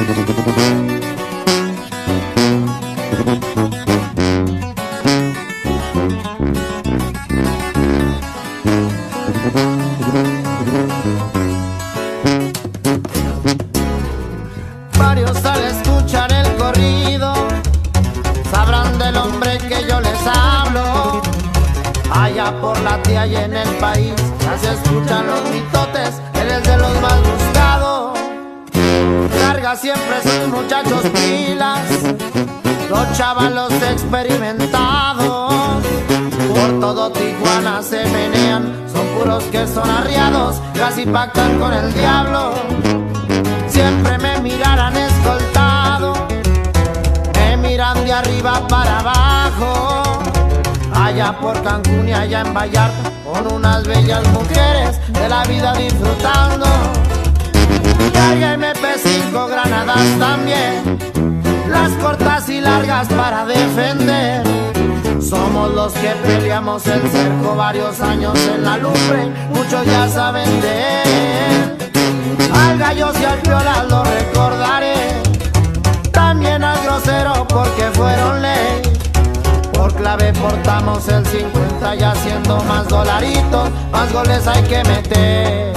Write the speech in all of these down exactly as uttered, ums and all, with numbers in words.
Varios al escuchar el corrido sabrán del hombre que yo les hablo. Allá por la tía y en el país ya se escuchan los mitotes, él es de los más buscados. Carga siempre sus muchachos pilas, los chavalos experimentados. Por todo Tijuana se menean, son puros que son arriados, casi pactan con el diablo. Siempre me mirarán escoltado, me miran de arriba para abajo. Allá por Cancún y allá en Vallarta, con unas bellas mujeres de la vida disfrutando. Carga M P cinco, granadas también, las cortas y largas para defender. Somos los que peleamos el cerco varios años en la lumbre, muchos ya saben de él. Al gallos y al piolas lo recordaré, también al grosero porque fueron ley. Por clave portamos el cincuenta y haciendo más dolaritos, más goles hay que meter.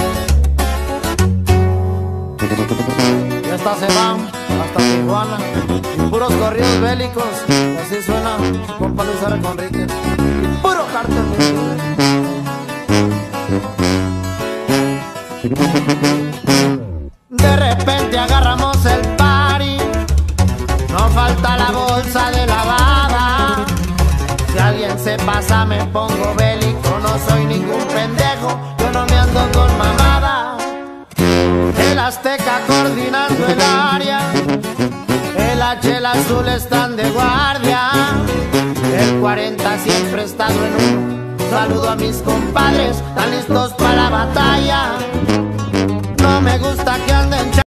Y estas se van hasta Tijuana, puros corridos bélicos, y así suena su compa Luis R. Conríquez, y puro cartel. De repente agarramos el party, no falta la bolsa de lavada. Si alguien se pasa me pongo bélico, no soy ningún pendejo, yo no me ando con mamada. El Azteca coordinando el área, el H, el Azul están de guardia, el cuarenta siempre estado en uno. Saludo a mis compadres, están listos para la batalla. No me gusta que anden